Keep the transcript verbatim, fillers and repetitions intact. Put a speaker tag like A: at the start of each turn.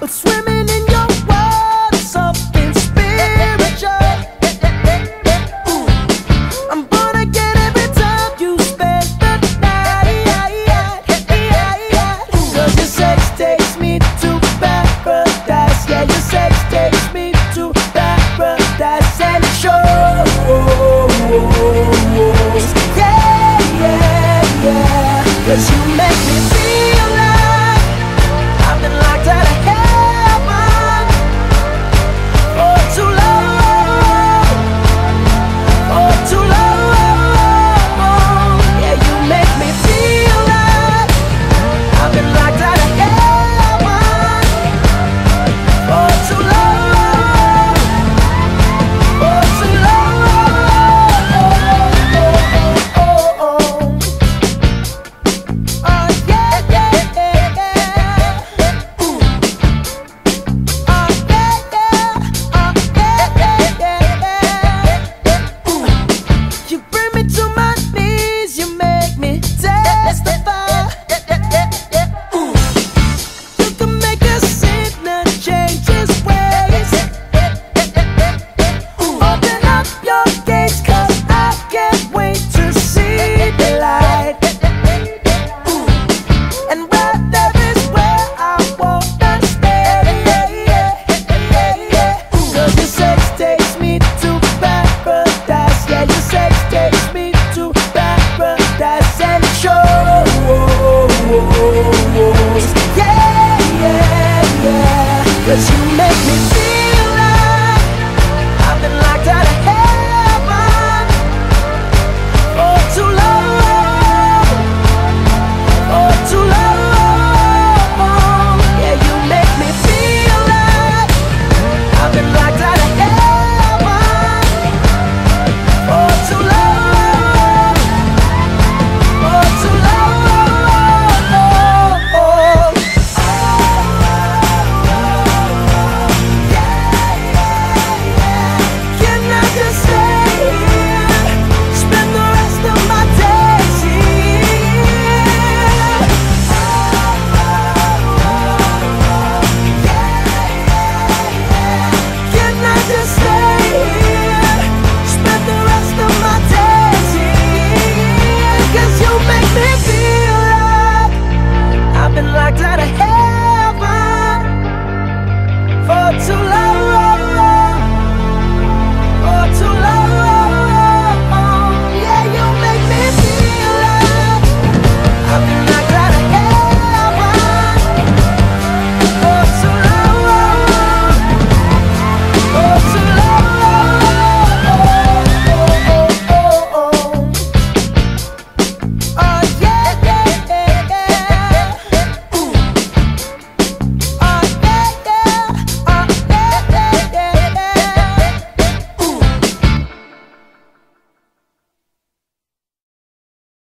A: swimming in your water, something spiritual. Ooh, I'm gonna get every time you spend the night. Cause your sex takes me to paradise. Yeah, your sex takes me to paradise. And it shows. Yeah, yeah, yeah. Cause you make me feel like I've been locked out of heaven for too long, for too long. Yeah, you make me feel like I've been locked out of heaven for too long, for too long. Oh, oh, oh. Oh, yeah, yeah, yeah, yeah. Ooh. Oh, yeah, yeah. Oh, yeah, yeah, yeah, yeah. Ooh. You bring me to my knees, you make me testify. Ooh. You can make a sinner change his ways. Ooh. Open up your gates, cause I can't wait to see the light. Ooh. And right there is where I wanna stay. Cause your sex takes me to paradise. Yeah, your sex takes me to paradise. And it shows. Yeah, yeah, yeah. Cause you make me feel like I've been locked out of heaven for too long, for too long. Yeah, you make me feel like I've been locked out of heaven for too long, for too long. Can I just stay here, spend the rest of my days here? Can I just stay here, spend the rest of my days here? Cause you make me feel like I've been locked out of heaven for too long.